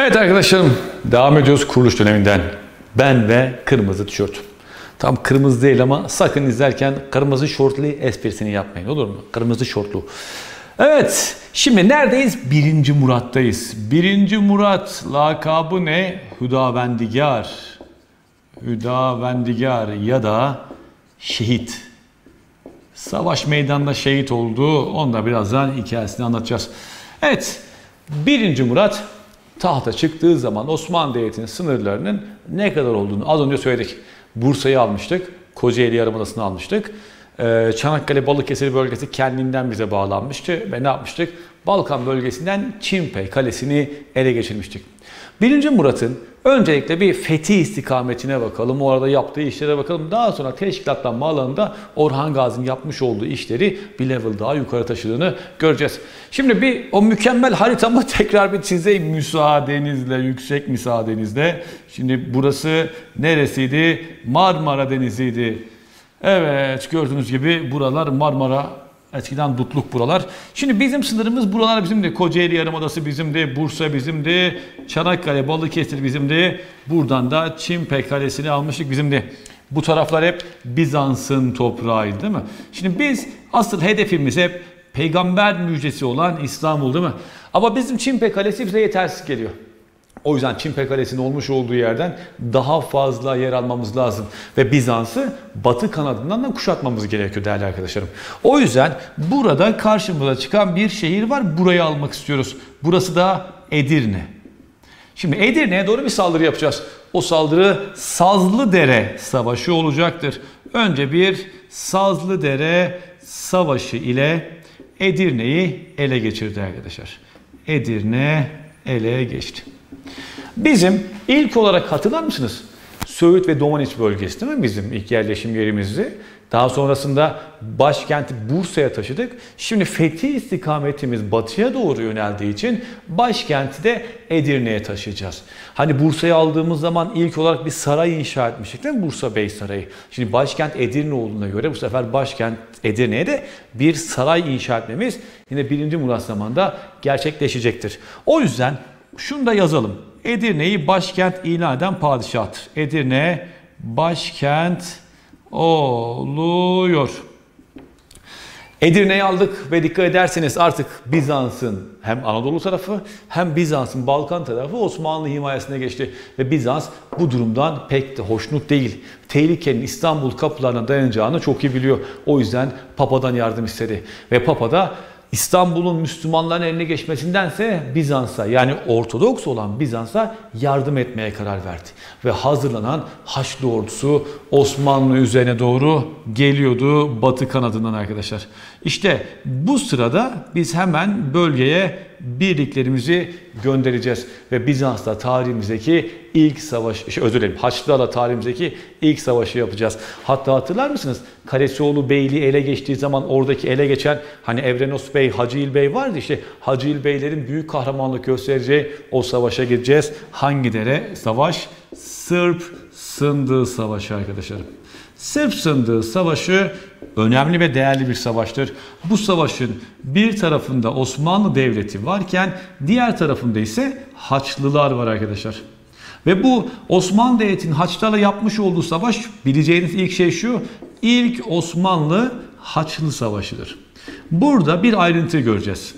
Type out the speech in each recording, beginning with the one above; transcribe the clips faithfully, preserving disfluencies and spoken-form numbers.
Evet arkadaşlarım, devam ediyoruz kuruluş döneminden. Ben ve kırmızı tişört. Tam kırmızı değil ama sakın izlerken kırmızı şortlu esprisini yapmayın, olur mu? Kırmızı şortlu. Evet, şimdi neredeyiz? Birinci Murat'tayız. Birinci Murat lakabı ne? Hüdavendigar. Hüdavendigar ya da şehit. Savaş meydanında şehit oldu. Onu da birazdan hikayesini anlatacağız. Evet, Birinci Murat tahta çıktığı zaman Osmanlı Devleti'nin sınırlarının ne kadar olduğunu az önce söyledik. Bursa'yı almıştık, Kocaeli Yarımadası'nı almıştık. Çanakkale Balıkesir bölgesi kendinden bize bağlanmıştı ve ne yapmıştık? Balkan bölgesinden Çimpe Kalesi'ni ele geçirmiştik. Birinci Murat'ın öncelikle bir fethi istikametine bakalım, orada yaptığı işlere bakalım. Daha sonra teşkilatlanma alanında Orhan Gazi'nin yapmış olduğu işleri bir level daha yukarı taşıdığını göreceğiz. Şimdi bir o mükemmel haritamı tekrar bir çizeyim müsaadenizle, yüksek müsaadenizle. Şimdi burası neresiydi? Marmara Denizi'ydi. Evet, gördüğünüz gibi buralar Marmara. Eskiden Dutluk buralar. Şimdi bizim sınırımız buralar bizimdi. Kocaeli Yarımadası bizimdi. Bursa bizimdi. Çanakkale, Balıkesir bizimdi. Buradan da Çimpe Kalesi'ni almıştık bizimdi. Bu taraflar hep Bizans'ın toprağıydı değil mi? Şimdi biz asıl hedefimiz hep peygamber müjdesi olan İstanbul değil mi? Ama bizim Çimpe Kalesi bize yetersiz geliyor. O yüzden Çimpe Kalesi'nin olmuş olduğu yerden daha fazla yer almamız lazım. Ve Bizans'ı batı kanadından da kuşatmamız gerekiyor değerli arkadaşlarım. O yüzden burada karşımıza çıkan bir şehir var. Burayı almak istiyoruz. Burası da Edirne. Şimdi Edirne'ye doğru bir saldırı yapacağız. O saldırı Sazlıdere Savaşı olacaktır. Önce bir Sazlıdere Savaşı ile Edirne'yi ele geçirdi arkadaşlar. Edirne ele geçti. Bizim ilk olarak hatırlar mısınız? Söğüt ve Domaniç bölgesi değil mi bizim ilk yerleşim yerimizdi? Daha sonrasında başkenti Bursa'ya taşıdık. Şimdi fethi istikametimiz batıya doğru yöneldiği için başkenti de Edirne'ye taşıyacağız. Hani Bursa'yı aldığımız zaman ilk olarak bir saray inşa etmiştik değil mi? Bursa Bey Sarayı. Şimdi başkent Edirne olduğuna göre bu sefer başkent Edirne'ye de bir saray inşa etmemiz yine birinci Murat zamanında gerçekleşecektir. O yüzden şunu da yazalım. Edirne'yi başkent ilan eden padişahtır. Edirne başkent oluyor. Edirne'yi aldık ve dikkat ederseniz artık Bizans'ın hem Anadolu tarafı hem Bizans'ın Balkan tarafı Osmanlı himayesine geçti. Ve Bizans bu durumdan pek de hoşnut değil. Tehlikenin İstanbul kapılarına dayanacağını çok iyi biliyor. O yüzden Papa'dan yardım istedi. Ve Papa da İstanbul'un Müslümanların eline geçmesindense Bizans'a yani Ortodoks olan Bizans'a yardım etmeye karar verdi. Ve hazırlanan Haçlı ordusu Osmanlı üzerine doğru geliyordu batı kanadından arkadaşlar. İşte bu sırada biz hemen bölgeye birliklerimizi göndereceğiz. Ve Bizans'la tarihimizdeki ilk savaş, şey, özür dilerim Haçlılarla tarihimizdeki ilk savaşı yapacağız. Hatta hatırlar mısınız? Karesioğlu Beyliği ele geçtiği zaman oradaki ele geçen hani Evrenos Bey, Hacıil Bey vardı işte. Hacıil Beylerin büyük kahramanlık göstereceği o savaşa gideceğiz. Hangi dere savaş? Sırp Sındığı Savaşı arkadaşlarım. Sırp Sındığı Savaşı önemli ve değerli bir savaştır. Bu savaşın bir tarafında Osmanlı Devleti varken diğer tarafında ise Haçlılar var arkadaşlar. Ve bu Osmanlı Devleti'nin Haçlılarla yapmış olduğu savaş bileceğiniz ilk şey şu. İlk Osmanlı Haçlı Savaşı'dır. Burada bir ayrıntı göreceğiz.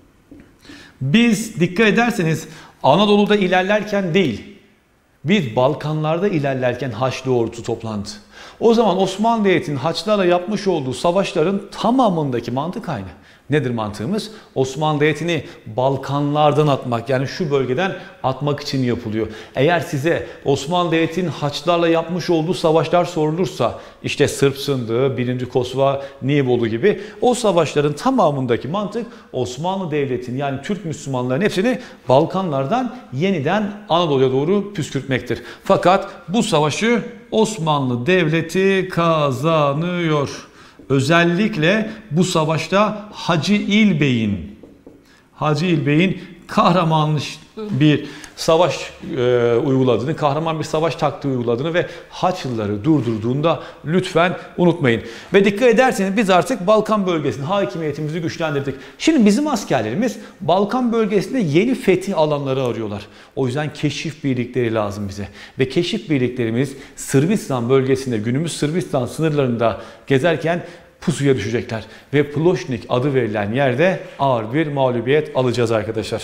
Biz dikkat ederseniz Anadolu'da ilerlerken değil, biz Balkanlarda ilerlerken Haçlı ordusu toplandı. O zaman Osmanlı Devleti'nin Haçlılarla yapmış olduğu savaşların tamamındaki mantık aynı. Nedir mantığımız? Osmanlı Devleti'ni Balkanlardan atmak yani şu bölgeden atmak için yapılıyor. Eğer size Osmanlı Devleti'nin Haçlılarla yapmış olduğu savaşlar sorulursa işte Sırp Sındığı, birinci Kosova, Nibolu gibi o savaşların tamamındaki mantık Osmanlı Devleti'nin yani Türk Müslümanların hepsini Balkanlardan yeniden Anadolu'ya doğru püskürtmektir. Fakat bu savaşı Osmanlı Devleti kazanıyor. Özellikle bu savaşta Hacı İl Bey'in Hacı İl Bey'in kahramanlı bir savaş e, uyguladığını, kahraman bir savaş taktiği uyguladığını ve Haçlıları durdurduğunda lütfen unutmayın. Ve dikkat ederseniz biz artık Balkan bölgesinde hakimiyetimizi güçlendirdik. Şimdi bizim askerlerimiz Balkan bölgesinde yeni fetih alanları arıyorlar. O yüzden keşif birlikleri lazım bize. Ve keşif birliklerimiz Sırbistan bölgesinde, günümüz Sırbistan sınırlarında gezerken pusuya düşecekler. Ve Plošnik adı verilen yerde ağır bir mağlubiyet alacağız arkadaşlar.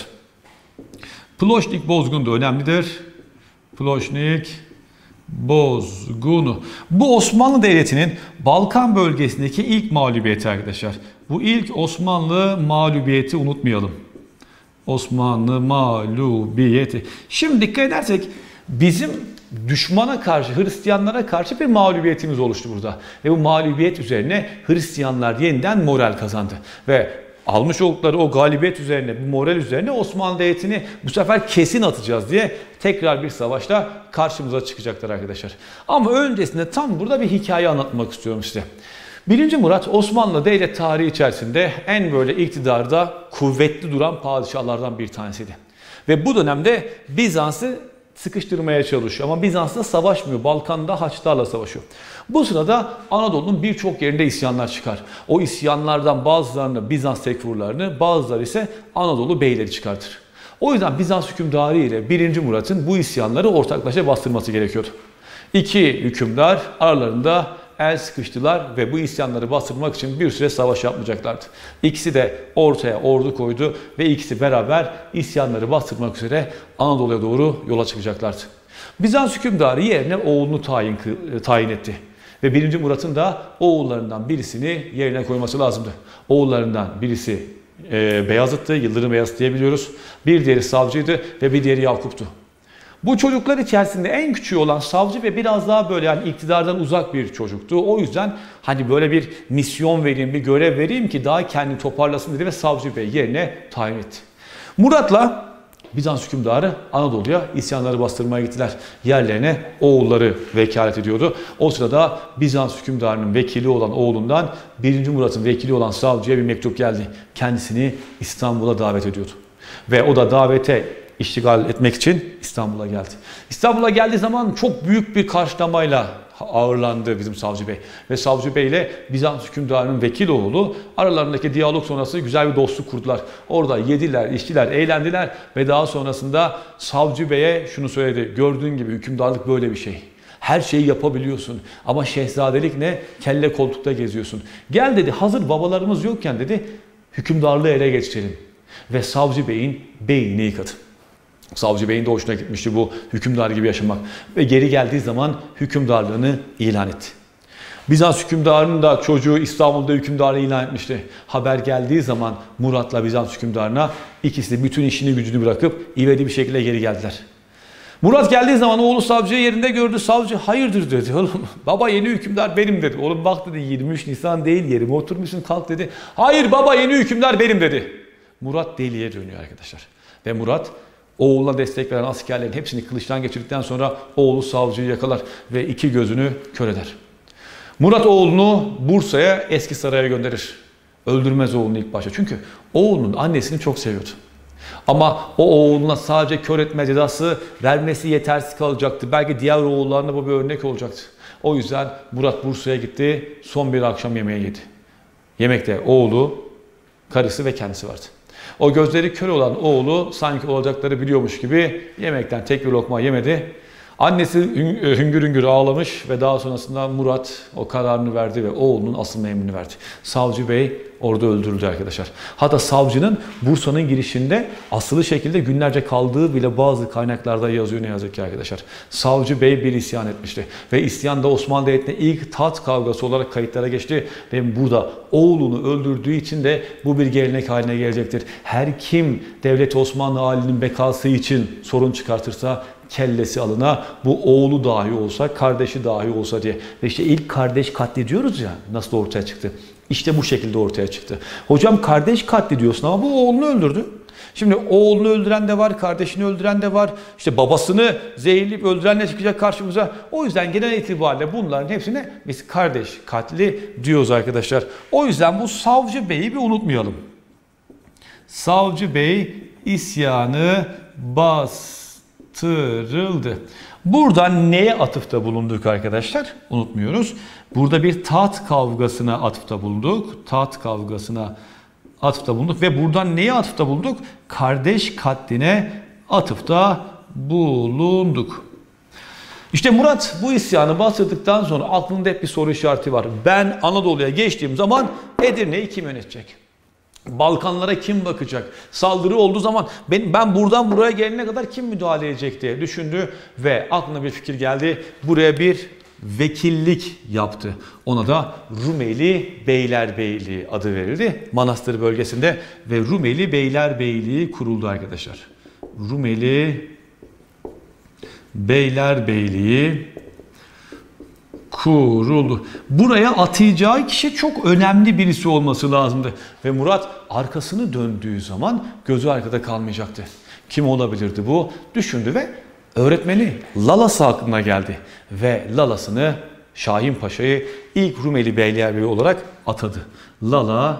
Plošnik bozgunu da önemlidir. Plošnik bozgunu. Bu Osmanlı Devleti'nin Balkan bölgesindeki ilk mağlubiyeti arkadaşlar. Bu ilk Osmanlı mağlubiyeti unutmayalım. Osmanlı mağlubiyeti. Şimdi dikkat edersek bizim düşmana karşı, Hristiyanlara karşı bir mağlubiyetimiz oluştu burada. Ve bu mağlubiyet üzerine Hristiyanlar yeniden moral kazandı. Ve almış oldukları o galibiyet üzerine, bu moral üzerine Osmanlı Devleti'ni bu sefer kesin atacağız diye tekrar bir savaşla karşımıza çıkacaklar arkadaşlar. Ama öncesinde tam burada bir hikaye anlatmak istiyorum size. Birinci Murat Osmanlı Devlet tarihi içerisinde en böyle iktidarda kuvvetli duran padişahlardan bir tanesiydi. Ve bu dönemde Bizans'ı sıkıştırmaya çalışıyor. Ama Bizans'la savaşmıyor. Balkan'da Haçlılarla savaşıyor. Bu sırada Anadolu'nun birçok yerinde isyanlar çıkar. O isyanlardan bazılarını Bizans tekfurlarını, bazıları ise Anadolu beyleri çıkartır. O yüzden Bizans hükümdarı ile birinci Murat'ın bu isyanları ortaklaşa bastırması gerekiyordu. İki hükümdar aralarında el sıkıştılar ve bu isyanları bastırmak için bir süre savaş yapmayacaklardı. İkisi de ortaya ordu koydu ve ikisi beraber isyanları bastırmak üzere Anadolu'ya doğru yola çıkacaklardı. Bizans hükümdarı yerine oğlunu tayin, tayin etti. Ve birinci Murat'ın da oğullarından birisini yerine koyması lazımdı. Oğullarından birisi e, Beyazıt'tı, Yıldırım Beyazıt diyebiliyoruz. Bir diğeri Savcı'ydı ve bir diğeri Yakup'tu. Bu çocuklar içerisinde en küçüğü olan Savcı ve biraz daha böyle yani iktidardan uzak bir çocuktu. O yüzden hani böyle bir misyon vereyim, bir görev vereyim ki daha kendini toparlasın dedi ve Savcı Bey yerine tayin etti. Murat'la Bizans hükümdarı Anadolu'ya isyanları bastırmaya gittiler. Yerlerine oğulları vekalet ediyordu. O sırada Bizans hükümdarının vekili olan oğlundan birinci Murat'ın vekili olan Savcı'ya bir mektup geldi. Kendisini İstanbul'a davet ediyordu. Ve o da davete iştigal etmek için İstanbul'a geldi. İstanbul'a geldiği zaman çok büyük bir karşılamayla ağırlandı bizim Savcı Bey. Ve Savcı Bey ile Bizans hükümdarının vekil oğlu aralarındaki diyalog sonrası güzel bir dostluk kurdular. Orada yediler, içtiler, eğlendiler ve daha sonrasında Savcı Bey'e şunu söyledi. Gördüğün gibi hükümdarlık böyle bir şey. Her şeyi yapabiliyorsun ama şehzadelik ne? Kelle koltukta geziyorsun. Gel dedi, hazır babalarımız yokken dedi hükümdarlığı ele geçirelim. Ve Savcı Bey'in beynini yıkadı. Savcı Bey'in de hoşuna gitmişti bu hükümdar gibi yaşamak. Ve geri geldiği zaman hükümdarlığını ilan etti. Bizans hükümdarının da çocuğu İstanbul'da hükümdarlığı ilan etmişti. Haber geldiği zaman Murat'la Bizans hükümdarına ikisi de bütün işini gücünü bırakıp ivedi bir şekilde geri geldiler. Murat geldiği zaman oğlu savcıyı yerinde gördü. Savcı hayırdır dedi. Oğlum baba yeni hükümdar benim dedi. Oğlum bak dedi yirmi üç Nisan değil yerime oturmuşsun kalk dedi. Hayır baba yeni hükümdar benim dedi. Murat deliye dönüyor arkadaşlar. Ve Murat oğluna destek veren askerlerin hepsini kılıçtan geçirdikten sonra oğlu savcıyı yakalar ve iki gözünü kör eder. Murat oğlunu Bursa'ya, Eski Saray'a gönderir. Öldürmez oğlunu ilk başta. Çünkü oğlunun annesini çok seviyordu. Ama o oğluna sadece kör etme cezası vermesi yetersiz kalacaktı. Belki diğer oğullarına bu bir örnek olacaktı. O yüzden Murat Bursa'ya gitti. Son bir akşam yemeği yedi. Yemekte oğlu, karısı ve kendisi vardı. O gözleri kör olan oğlu sanki olacakları biliyormuş gibi yemekten tek bir lokma yemedi. Annesi hüngür hüngür ağlamış ve daha sonrasında Murat o kararını verdi ve oğlunun asılma emrini verdi. Savcı Bey orada öldürüldü arkadaşlar. Hatta savcının Bursa'nın girişinde asılı şekilde günlerce kaldığı bile bazı kaynaklarda yazıyor ne yazık ki arkadaşlar. Savcı Bey bir isyan etmişti ve isyan da Osmanlı Devleti'ne ilk taht kavgası olarak kayıtlara geçti ve burada oğlunu öldürdüğü için de bu bir gelenek haline gelecektir. Her kim Devlet Osmanlı halinin bekası için sorun çıkartırsa kellesi alına, bu oğlu dahi olsa, kardeşi dahi olsa diye. Ve işte ilk kardeş katlediyoruz ya, nasıl ortaya çıktı? İşte bu şekilde ortaya çıktı. Hocam kardeş katlediyorsun ama bu oğlunu öldürdü. Şimdi oğlunu öldüren de var, kardeşini öldüren de var. İşte babasını zehirleyip öldürenle çıkacak karşımıza. O yüzden genel itibariyle bunların hepsine biz kardeş katli diyoruz arkadaşlar. O yüzden bu Savcı Bey'i bir unutmayalım. Savcı Bey isyanı bas yaptırıldı. Burada neye atıfta bulunduk arkadaşlar? Unutmuyoruz. Burada bir taht kavgasına atıfta bulunduk. Taht kavgasına atıfta bulunduk ve buradan neye atıfta bulunduk? Kardeş katline atıfta bulunduk. İşte Murat bu isyanı bastırdıktan sonra aklında hep bir soru işareti var. Ben Anadolu'ya geçtiğim zaman Edirne'yi kim yönetecek? Balkanlara kim bakacak? Saldırı olduğu zaman ben, ben buradan buraya gelene kadar kim müdahale edecek diye düşündü ve aklına bir fikir geldi. Buraya bir vekillik yaptı. Ona da Rumeli Beylerbeyliği adı verildi. Manastır bölgesinde ve Rumeli Beylerbeyliği kuruldu arkadaşlar. Rumeli Beylerbeyliği kuruldu. Buraya atayacağı kişi çok önemli birisi olması lazımdı. Ve Murat arkasını döndüğü zaman gözü arkada kalmayacaktı. Kim olabilirdi bu? Düşündü ve öğretmeni Lalası aklına geldi. Ve Lalasını Şahin Paşa'yı ilk Rumeli Beylerbeyi olarak atadı. Lala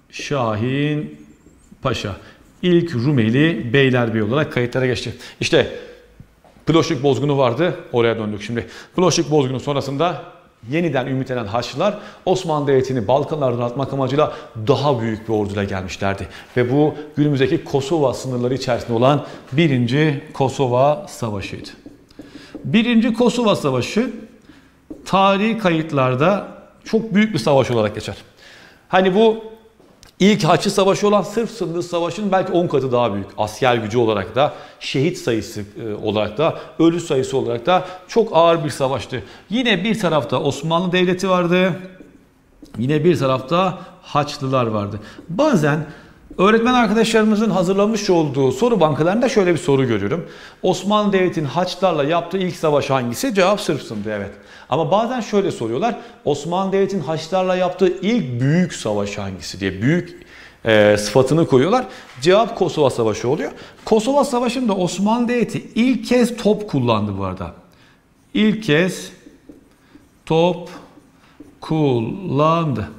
Şahin Paşa ilk Rumeli Beylerbeyi olarak kayıtlara geçti. İşte Ploşluk bozgunu vardı. Oraya döndük şimdi. Ploşluk bozgunu sonrasında yeniden ümitlenen Haçlılar Osmanlı Devleti'ni Balkanlardan atmak amacıyla daha büyük bir orduyla gelmişlerdi. Ve bu günümüzdeki Kosova sınırları içerisinde olan birinci Kosova Savaşı'ydı. birinci Kosova Savaşı tarihi kayıtlarda çok büyük bir savaş olarak geçer. Hani bu İlk Haçlı Savaşı olan Sırp Sınırı Savaşı'nın belki on katı daha büyük. Asker gücü olarak da, şehit sayısı olarak da, ölü sayısı olarak da çok ağır bir savaştı. Yine bir tarafta Osmanlı Devleti vardı. Yine bir tarafta Haçlılar vardı. Bazen öğretmen arkadaşlarımızın hazırlamış olduğu soru bankalarında şöyle bir soru görüyorum. Osmanlı Devleti'nin Haçlılarla yaptığı ilk savaş hangisi? Cevap Sırp Sınırı, evet. Ama bazen şöyle soruyorlar. Osmanlı Devleti'nin Haçlılarla yaptığı ilk büyük savaş hangisi diye büyük e, sıfatını koyuyorlar. Cevap Kosova Savaşı oluyor. Kosova Savaşı'nda Osmanlı Devleti ilk kez top kullandı bu arada. İlk kez top kullandı.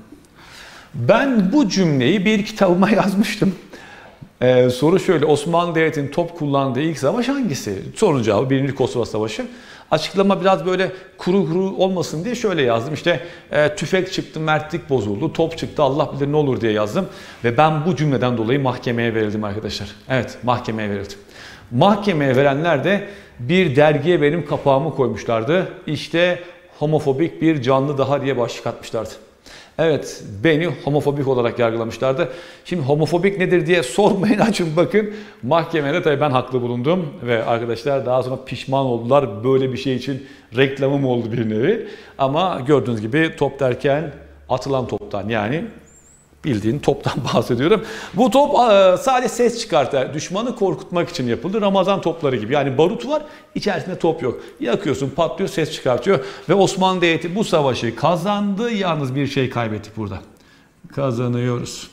Ben bu cümleyi bir kitabıma yazmıştım. Ee, soru şöyle: Osmanlı Devleti'nin top kullandığı ilk savaş hangisi? Sorunun cevabı birinci Kosova Savaşı. Açıklama biraz böyle kuru kuru olmasın diye şöyle yazdım. İşte e, tüfek çıktı, mertlik bozuldu, top çıktı, Allah bilir ne olur diye yazdım. Ve ben bu cümleden dolayı mahkemeye verildim arkadaşlar. Evet, mahkemeye verildim. Mahkemeye verenler de bir dergiye benim kapağımı koymuşlardı. İşte homofobik bir canlı daha diye başlık atmışlardı. Evet, beni homofobik olarak yargılamışlardı. Şimdi homofobik nedir diye sormayın, açın bakın. Mahkemede tabii ben haklı bulundum ve arkadaşlar daha sonra pişman oldular. Böyle bir şey için reklamım oldu bir nevi. Ama gördüğünüz gibi top derken atılan toptan, yani bildiğin toptan bahsediyorum. Bu top sadece ses çıkartır. Düşmanı korkutmak için yapıldı. Ramazan topları gibi. Yani barut var, içerisinde top yok. Yakıyorsun, patlıyor, ses çıkartıyor. Ve Osmanlı Devleti bu savaşı kazandı. Yalnız bir şey kaybettik burada. Kazanıyoruz.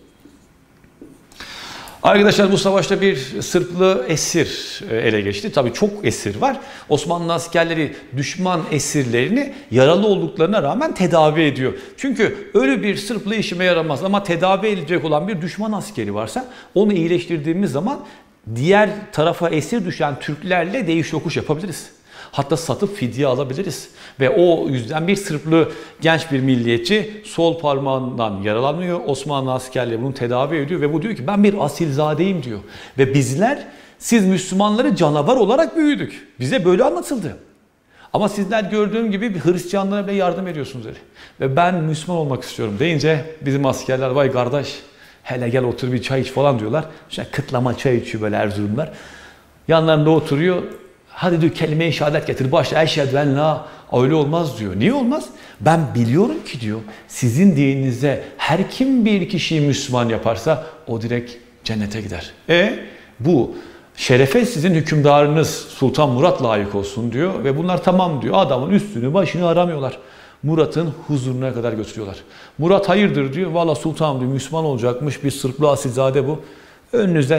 Arkadaşlar bu savaşta bir Sırplı esir ele geçti. Tabii çok esir var. Osmanlı askerleri düşman esirlerini yaralı olduklarına rağmen tedavi ediyor. Çünkü ölü bir Sırplı işime yaramaz ama tedavi edilecek olan bir düşman askeri varsa onu iyileştirdiğimiz zaman diğer tarafa esir düşen Türklerle değiş tokuş yapabiliriz. Hatta satıp fidye alabiliriz. Ve o yüzden bir Sırplı genç bir milliyetçi sol parmağından yaralanıyor. Osmanlı askerleri bunu tedavi ediyor ve bu diyor ki ben bir asilzadeyim diyor. Ve bizler, siz Müslümanları canavar olarak büyüdük. Bize böyle anlatıldı. Ama sizler gördüğüm gibi bir Hristiyanlara bile yardım ediyorsunuz öyle. Ve ben Müslüman olmak istiyorum deyince bizim askerler vay kardeş hele gel otur bir çay iç falan diyorlar. İşte kıtlama çay içiyor böyle Erzurumlar. Yanlarında oturuyor. Hadi diyor kelime-i şehadet getir. Başla eşhedü en la. Öyle olmaz diyor. Niye olmaz? Ben biliyorum ki diyor sizin dininize her kim bir kişiyi Müslüman yaparsa o direkt cennete gider. E bu şerefe sizin hükümdarınız Sultan Murat layık olsun diyor. Ve bunlar tamam diyor. Adamın üstünü başını aramıyorlar. Murat'ın huzuruna kadar götürüyorlar. Murat hayırdır diyor. Valla sultanım diyor Müslüman olacakmış bir Sırplı asilzade bu. Önünüze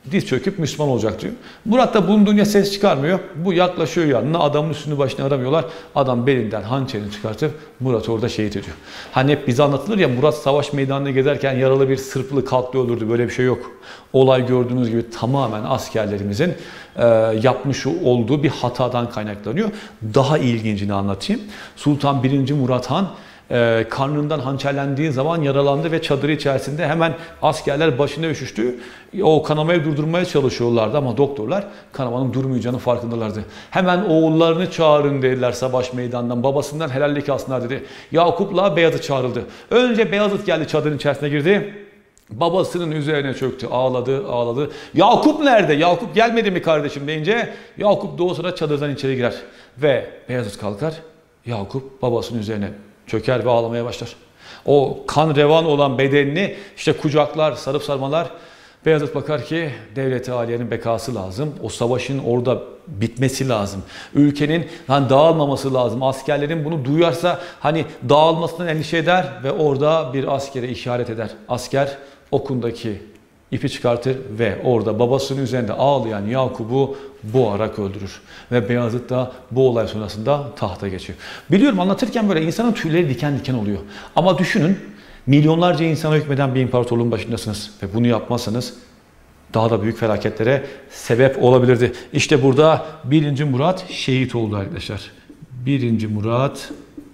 diz çöküp Müslüman olacak diyor. Murat da bulunduğun ya ses çıkarmıyor. Bu yaklaşıyor yanına, adamın üstünü başını aramıyorlar. Adam belinden hançerini çıkartıp Murat'ı orada şehit ediyor. Hani hep bize anlatılır ya, Murat savaş meydanında gezerken yaralı bir Sırplı kalktı öldürdü. Böyle bir şey yok. Olay gördüğünüz gibi tamamen askerlerimizin e, yapmış olduğu bir hatadan kaynaklanıyor. Daha ilgincini anlatayım. Sultan birinci. Murat Han e, karnından hançerlendiği zaman yaralandı ve çadırı içerisinde hemen askerler başına üşüştü. O kanamayı durdurmaya çalışıyorlardı ama doktorlar kanamanın durmayacağını farkındalardı. Hemen oğullarını çağırın dediler savaş meydanından. Babasından helallik alsınlar dedi. Yakup'la Beyazıt çağrıldı. Önce Beyazıt geldi, çadırın içerisine girdi. Babasının üzerine çöktü, ağladı, ağladı. Yakup nerede? Yakup gelmedi mi kardeşim deyince Yakup da o sıra çadırdan içeri girer. Ve Beyazıt kalkar, Yakup babasının üzerine çöker ve ağlamaya başlar. O kan revan olan bedenini işte kucaklar, sarıp sarmalar. Beyazıt bakar ki devlet-i aliyenin bekası lazım. O savaşın orada bitmesi lazım. Ülkenin hani dağılmaması lazım. Askerlerin bunu duyarsa hani dağılmasından endişe eder ve orada bir askere işaret eder. Asker okundaki ipi çıkartır ve orada babasının üzerinde ağlayan Yakup'u boğarak öldürür. Ve Beyazıt da bu olay sonrasında tahta geçiyor. Biliyorum anlatırken böyle insanın tüyleri diken diken oluyor. Ama düşünün, milyonlarca insana hükmeden bir imparatorluğun başındasınız ve bunu yapmazsanız daha da büyük felaketlere sebep olabilirdi. İşte burada birinci. Murat şehit oldu arkadaşlar. birinci. Murat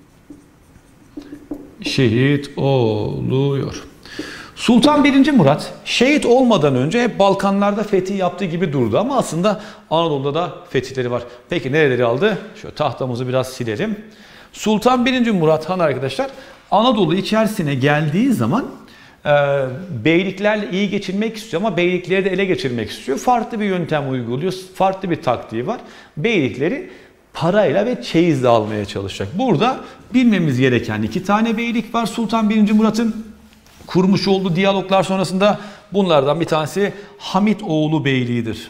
şehit oluyor. Sultan birinci. Murat şehit olmadan önce hep Balkanlarda fetih yaptığı gibi durdu ama aslında Anadolu'da da fetihleri var. Peki nereleri aldı? Şöyle tahtamızı biraz silelim. Sultan birinci. Murat Han arkadaşlar Anadolu içerisine geldiği zaman e, beyliklerle iyi geçirmek istiyor ama beylikleri de ele geçirmek istiyor. Farklı bir yöntem uyguluyor, farklı bir taktiği var. Beylikleri parayla ve çeyizle almaya çalışacak. Burada bilmemiz gereken iki tane beylik var Sultan birinci. Murat'ın kurmuş olduğu diyaloglar sonrasında. Bunlardan bir tanesi Hamitoğlu Beyliği'dir.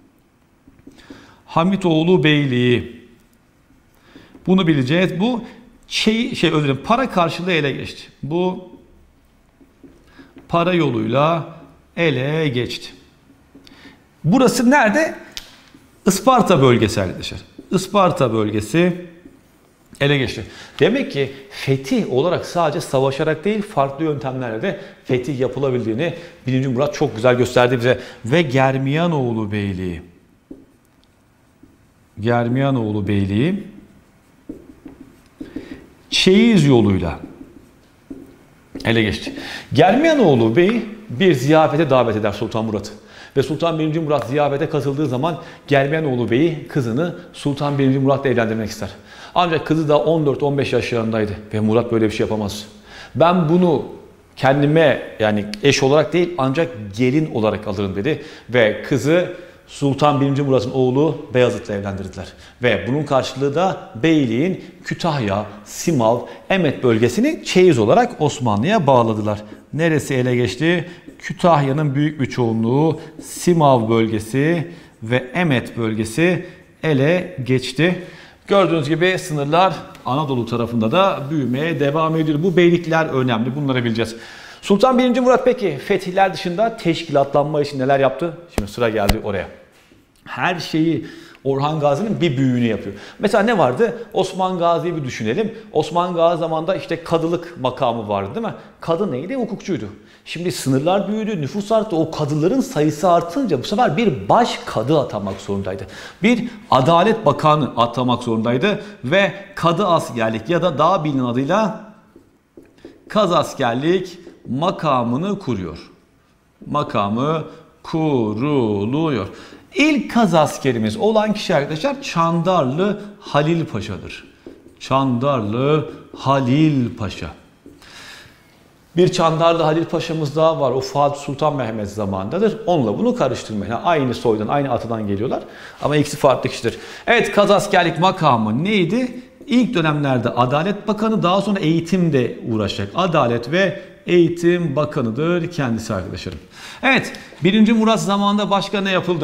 Hamitoğlu Beyliği. Bunu bileceğiz. Bu şey, şey özür dilerim, para karşılığı ele geçti. Bu para yoluyla ele geçti. Burası nerede? Isparta bölgesi arkadaşlar. Isparta bölgesi ele geçti. Demek ki fetih olarak sadece savaşarak değil, farklı yöntemlerle de fetih yapılabildiğini birinci. Murat çok güzel gösterdi bize. Ve Germiyanoğlu Beyliği. Germiyanoğlu Beyliği çeyiz yoluyla ele geçti. Germiyanoğlu Bey bir ziyafete davet eder Sultan Murat'ı. Ve Sultan birinci. Murat ziyafete katıldığı zaman Germiyanoğlu Bey'i kızını Sultan birinci. Murat'la evlendirmek ister. Ancak kızı da on dört on beş yaşlarındaydı ve Murat böyle bir şey yapamaz. Ben bunu kendime yani eş olarak değil ancak gelin olarak alırım dedi ve kızı Sultan birinci. Murat'ın oğlu Beyazıt'la evlendirdiler. Ve bunun karşılığı da beyliğin Kütahya, Simav, Emet bölgesini çeyiz olarak Osmanlı'ya bağladılar. Neresi ele geçti? Kütahya'nın büyük bir çoğunluğu, Simav bölgesi ve Emet bölgesi ele geçti. Gördüğünüz gibi sınırlar Anadolu tarafında da büyümeye devam ediyor. Bu beylikler önemli. Bunları bileceğiz. Sultan birinci. Murat peki fetihler dışında teşkilatlanma için neler yaptı? Şimdi sıra geldi oraya. Her şeyi Orhan Gazi'nin bir büyüğünü yapıyor. Mesela ne vardı? Osman Gazi'yi bir düşünelim. Osman Gazi zamanında işte kadılık makamı vardı değil mi? Kadı neydi? Hukukçuydu. Şimdi sınırlar büyüdü, nüfus arttı. O kadıların sayısı artınca bu sefer bir baş kadı atamak zorundaydı. Bir Adalet Bakanı atamak zorundaydı ve kadı askerlik ya da daha bilinen adıyla kaz askerlik makamını kuruyor. Makamı kuruluyor. İlk kaz askerimiz olan kişi arkadaşlar Çandarlı Halil Paşa'dır. Çandarlı Halil Paşa. Bir Çandarlı Halil Paşa'mız daha var. O Fatih Sultan Mehmet zamanındadır. Onunla bunu karıştırmayın. Yani aynı soydan, aynı atadan geliyorlar. Ama ikisi farklı kişidir. Evet, kaz askerlik makamı neydi? İlk dönemlerde Adalet Bakanı, daha sonra eğitimde uğraşacak. Adalet ve Eğitim Bakanı'dır kendisi arkadaşlarım. Evet, birinci. Murat zamanında başka ne yapıldı?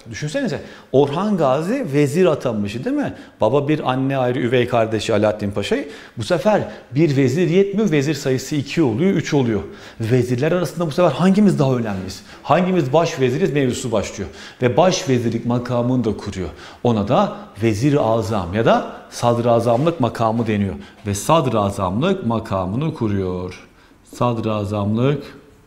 Düşünsenize Orhan Gazi vezir atanmış değil mi? Baba bir, anne ayrı, üvey kardeşi Alaaddin Paşa'yı. Bu sefer bir vezir yetmiyor, vezir sayısı iki oluyor, üç oluyor. Vezirler arasında bu sefer hangimiz daha önemliyiz? Hangimiz baş veziriz mevzusu başlıyor. Ve baş vezirlik makamını da kuruyor. Ona da vezir-i azam ya da sadrazamlık makamı deniyor. Ve sadrazamlık makamını kuruyor. Sadrazamlık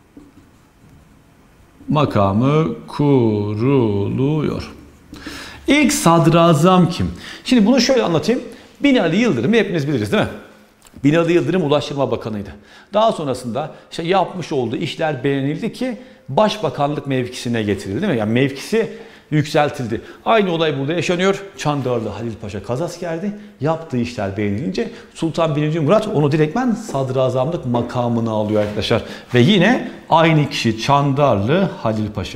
makamı kuruluyor. İlk sadrazam kim? Şimdi bunu şöyle anlatayım. Binali Yıldırım'ı hepiniz biliriz değil mi? Binali Yıldırım Ulaştırma Bakanıydı. Daha sonrasında işte yapmış olduğu işler beğenildi ki başbakanlık mevkisine getirildi değil mi? Yani mevkisi yükseltildi. Aynı olay burada yaşanıyor. Çandarlı Halil Paşa kazaskerdi. Yaptığı işler beğenilince Sultan birinci. Murat onu direktmen sadrazamlık makamına alıyor arkadaşlar. Ve yine aynı kişi Çandarlı Halil Paşa.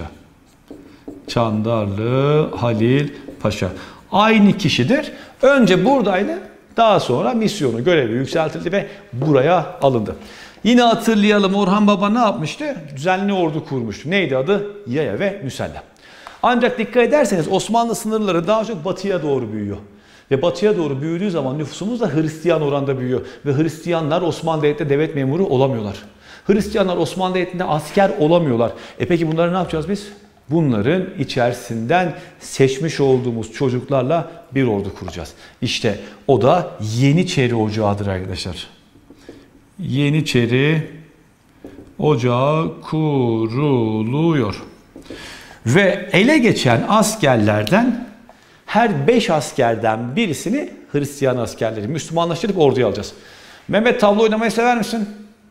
Çandarlı Halil Paşa. Aynı kişidir. Önce buradaydı. Daha sonra misyonu, görevi yükseltildi ve buraya alındı. Yine hatırlayalım, Orhan Baba ne yapmıştı? Düzenli ordu kurmuştu. Neydi adı? Yaya ve Müsellem. Ancak dikkat ederseniz Osmanlı sınırları daha çok batıya doğru büyüyor. Ve batıya doğru büyüdüğü zaman nüfusumuz da Hristiyan oranda büyüyor. Ve Hristiyanlar Osmanlı Devleti'nde devlet memuru olamıyorlar. Hristiyanlar Osmanlı Devleti'nde asker olamıyorlar. E peki bunları ne yapacağız biz? Bunların içerisinden seçmiş olduğumuz çocuklarla bir ordu kuracağız. İşte o da Yeniçeri Ocağı'dır arkadaşlar. Yeniçeri Ocağı kuruluyor. Ve ele geçen askerlerden her beş askerden birisini Hristiyan askerleri Müslümanlaştırıp orduya alacağız. Mehmet, tavla oynamayı sever misin?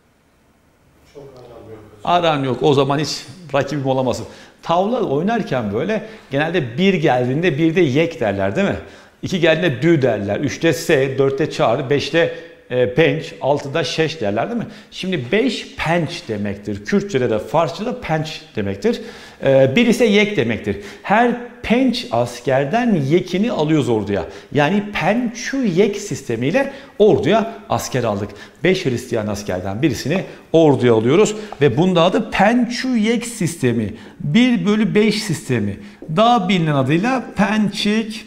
Çok aram yok. Aran yok. O zaman hiç rakibim olamasın. Tavla oynarken böyle genelde bir geldiğinde bir de yek derler değil mi? İki geldiğinde dü derler. Üçte se, dörtte çağrı, beşte e, penç, altıda şeş derler değil mi? Şimdi beş penç demektir. Kürtçe'de de Farsça'da penç demektir. E, bir ise yek demektir. Her penç askerden yekini alıyoruz orduya. Yani pençu yek sistemiyle orduya asker aldık. beş Hristiyan askerden birisini orduya alıyoruz ve bunda adı pençu yek sistemi. bir bölü beş sistemi. Daha bilinen adıyla pençik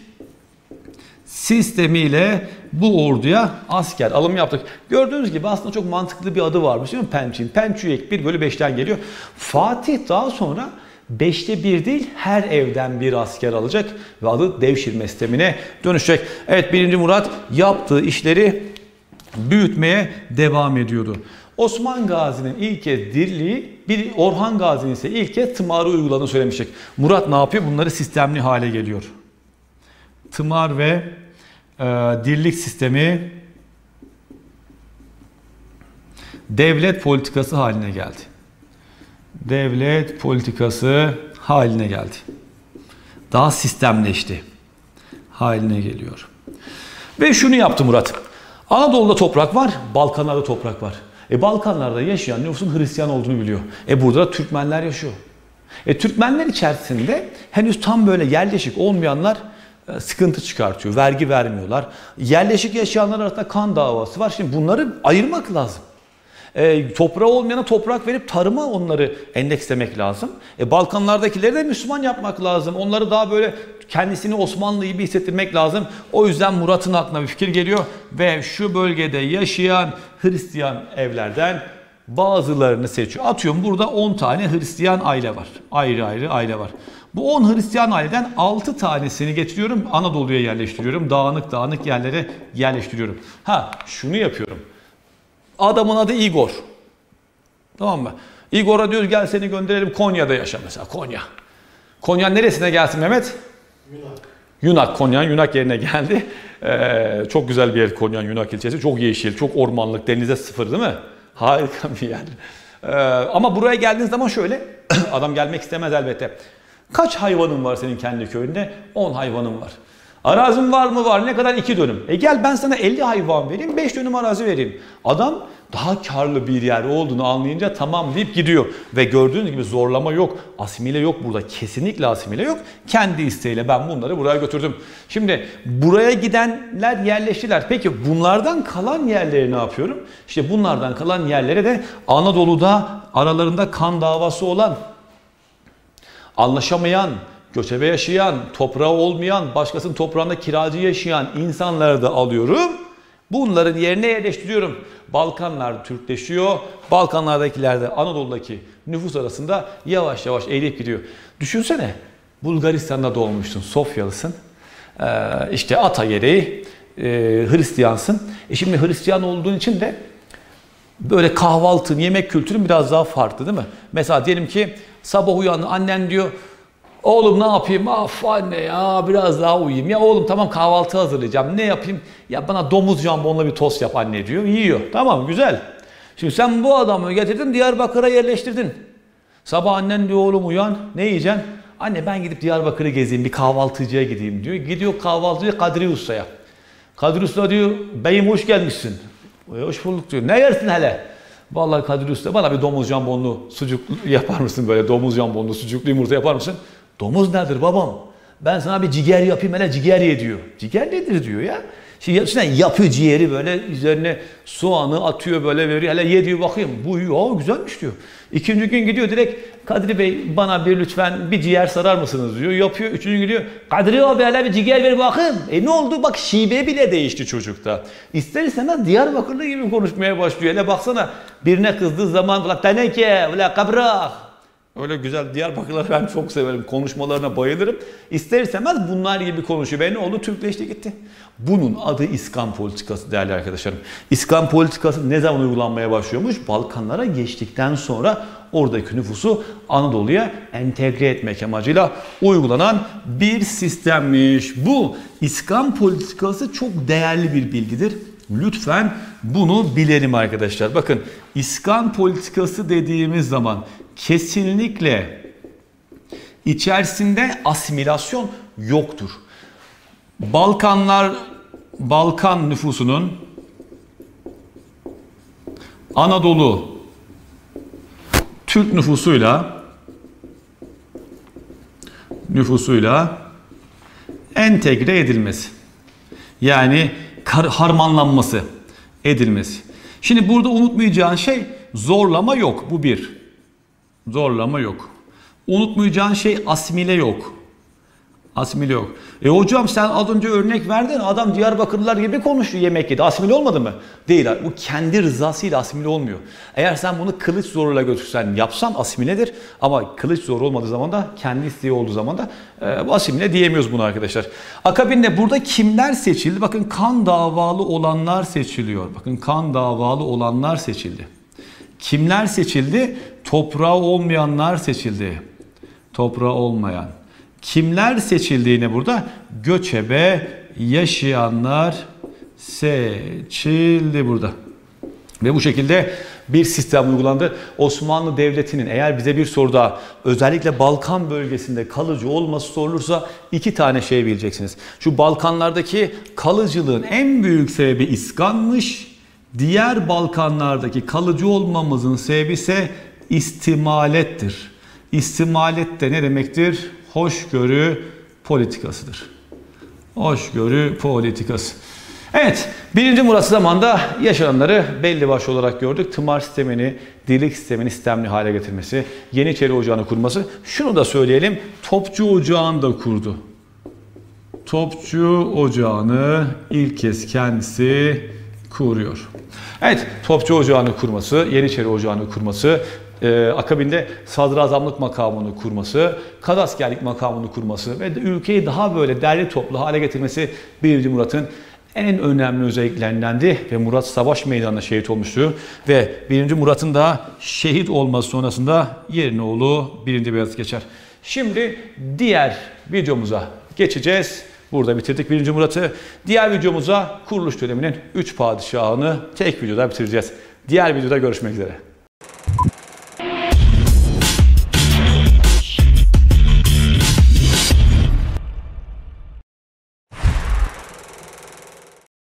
sistemiyle bu orduya asker alım yaptık. Gördüğünüz gibi aslında çok mantıklı bir adı varmış değil mi pençin? Pençu yek bir bölü beşten geliyor. Fatih daha sonra beşte bir değil her evden bir asker alacak ve adı devşirme sistemine dönüşecek. Evet, birinci. Murat yaptığı işleri büyütmeye devam ediyordu. Osman Gazi'nin ilk kez dirliği, bir Orhan Gazi'nin ise ilk kez tımarı uyguladığını söylemiştik. Murat ne yapıyor? Bunları sistemli hale geliyor. Tımar ve e, dirlik sistemi devlet politikası haline geldi. Devlet politikası haline geldi. Daha sistemleşti. Haline geliyor. Ve şunu yaptı Murat. Anadolu'da toprak var, Balkanlarda toprak var. E Balkanlarda yaşayan nüfusun Hristiyan olduğunu biliyor. E burada da Türkmenler yaşıyor. E Türkmenler içerisinde henüz tam böyle yerleşik olmayanlar e, sıkıntı çıkartıyor. Vergi vermiyorlar. Yerleşik yaşayanlar arasında kan davası var. Şimdi bunları ayırmak lazım. E, toprağı olmayana toprak verip tarıma onları endekslemek lazım. E, Balkanlardakileri de Müslüman yapmak lazım. Onları daha böyle kendisini Osmanlı gibi hissettirmek lazım. O yüzden Murat'ın aklına bir fikir geliyor ve şu bölgede yaşayan Hristiyan evlerden bazılarını seçiyor. Atıyorum burada on tane Hristiyan aile var. Ayrı ayrı aile var. Bu on Hristiyan aileden altı tanesini getiriyorum, Anadolu'ya yerleştiriyorum. Dağınık dağınık yerlere yerleştiriyorum. Ha, şunu yapıyorum. Adamın adı Igor. Tamam mı? Igor'a diyoruz gel seni gönderelim Konya'da yaşa mesela. Konya. Konya neresine gelsin Mehmet? Yunak. Yunak. Konya'nın Yunak yerine geldi. Ee, çok güzel bir yer Konya'nın Yunak ilçesi. Çok yeşil, çok ormanlık, denize sıfır değil mi? Harika bir yer. Ee, ama buraya geldiğiniz zaman şöyle, adam gelmek istemez elbette. Kaç hayvanın var senin kendi köyünde? on hayvanın var. Arazin var mı? Var. Ne kadar? iki dönüm. E gel ben sana elli hayvan vereyim, beş dönüm arazi vereyim. Adam daha karlı bir yer olduğunu anlayınca tamam deyip gidiyor. Ve gördüğünüz gibi zorlama yok. Asimile yok burada. Kesinlikle asimile yok. Kendi isteğiyle ben bunları buraya götürdüm. Şimdi buraya gidenler yerleştiler. Peki bunlardan kalan yerleri ne yapıyorum? İşte bunlardan kalan yerlere de Anadolu'da aralarında kan davası olan, anlaşamayan, göçebe yaşayan, toprağı olmayan, başkasının toprağında kiracı yaşayan insanları da alıyorum. Bunların yerine yerleştiriyorum. Balkanlar Türkleşiyor. Balkanlardakiler de Anadolu'daki nüfus arasında yavaş yavaş eğilip gidiyor. Düşünsene, Bulgaristan'da doğmuşsun, Sofyalısın. Ee, işte ata gereği e, Hristiyansın. E şimdi Hristiyan olduğun için de böyle kahvaltın, yemek kültürün biraz daha farklı değil mi? Mesela diyelim ki sabah uyandı, annen diyor, oğlum ne yapayım? Af anne ya biraz daha uyuyayım. Ya oğlum tamam kahvaltı hazırlayacağım. Ne yapayım? Ya bana domuz jambonla bir tost yap anne diyor. Yiyor. Tamam güzel. Şimdi sen bu adamı getirdin Diyarbakır'a yerleştirdin. Sabah annen diyor oğlum uyan. Ne yiyeceksin? Anne ben gidip Diyarbakır'ı gezeyim, bir kahvaltıcıya gideyim diyor. Gidiyor kahvaltıcıya Kadri Usta'ya. Kadri Usta diyor beyim hoş gelmişsin. E, hoş bulduk diyor. Ne yersin hele? Vallahi Kadri Usta bana bir domuz jambonlu sucuk yapar mısın böyle? Domuz jambonlu sucuklu yumurta yapar mısın? Domuz nedir babam? Ben sana bir ciğer yapayım hele ciğer ye diyor. Ciğer nedir diyor ya. Şimdi yapıyor ciğeri böyle üzerine soğanı atıyor böyle veriyor. Hele ye diyor bakayım. Bu ya güzelmiş diyor. İkinci gün gidiyor direkt Kadri Bey bana bir lütfen bir ciğer sarar mısınız diyor. Yapıyor. Üçüncü gün gidiyor. Kadri abi hele bir ciğer ver bakayım. E ne oldu? Bak şive bile değişti çocukta. İster istemez Diyarbakırlı gibi konuşmaya başlıyor. Hele baksana birine kızdığı zaman ula teneke ula kabrak. Öyle güzel Diyarbakırlıları ben çok severim. Konuşmalarına bayılırım. İster istemez bunlar gibi konuşuyor. Ve ne oldu? Türkleşti gitti. Bunun adı İskan politikası değerli arkadaşlarım. İskan politikası ne zaman uygulanmaya başlıyormuş? Balkanlara geçtikten sonra oradaki nüfusu Anadolu'ya entegre etmek amacıyla uygulanan bir sistemmiş. Bu İskan politikası çok değerli bir bilgidir. Lütfen bunu bilelim arkadaşlar. Bakın İskan politikası dediğimiz zaman kesinlikle içerisinde asimilasyon yoktur. Balkanlar, Balkan nüfusunun Anadolu Türk nüfusuyla nüfusuyla entegre edilmesi. Yani harmanlanması edilmesi. Şimdi burada unutmayacağın şey zorlama yok. Bu bir. Zorlama yok. Unutmayacağın şey asimile yok. Asimile yok. E hocam sen az önce örnek verdin. Adam Diyarbakırlılar gibi konuştu yemek yedi. Asimile olmadı mı? Değil. Bu kendi rızasıyla asimile olmuyor. Eğer sen bunu kılıç zoruyla götürsen yapsan asimiledir. Ama kılıç zor olmadığı zaman da kendi isteği olduğu zaman da e, asimile diyemiyoruz bunu arkadaşlar. Akabinde burada kimler seçildi? Bakın kan davalı olanlar seçiliyor. Bakın kan davalı olanlar seçildi. Kimler seçildi? Toprağı olmayanlar seçildi. Toprağı olmayan. Kimler seçildi yine burada? Göçebe yaşayanlar seçildi burada. Ve bu şekilde bir sistem uygulandı. Osmanlı Devleti'nin eğer bize bir soruda özellikle Balkan bölgesinde kalıcı olması sorulursa iki tane şey bileceksiniz. Şu Balkanlardaki kalıcılığın en büyük sebebi iskanmış. Diğer Balkanlardaki kalıcı olmamızın sebebi ise istimalettir. İstimalet de ne demektir? Hoşgörü politikasıdır. Hoşgörü politikası. Evet, birinci Murat zamanında yaşananları belli başlı olarak gördük. Tımar sistemini, dirlik sistemini sistemli hale getirmesi, Yeniçeri Ocağı'nı kurması. Şunu da söyleyelim, Topçu Ocağı'nı da kurdu. Topçu Ocağı'nı ilk kez kendisi kuruyor. Evet, Topçu Ocağı'nı kurması, Yeniçeri Ocağı'nı kurması, Ee, akabinde sadrazamlık makamını kurması, kadaskerlik makamını kurması ve ülkeyi daha böyle derli toplu hale getirmesi birinci Murat'ın en önemli özelliklerindendi ve Murat savaş meydanında şehit olmuştu ve birinci Murat'ın da şehit olması sonrasında yerine oğlu birinci Beyazıt geçer. Şimdi diğer videomuza geçeceğiz. Burada bitirdik birinci Murat'ı. Diğer videomuza kuruluş döneminin üç padişahını tek videoda bitireceğiz. Diğer videoda görüşmek üzere.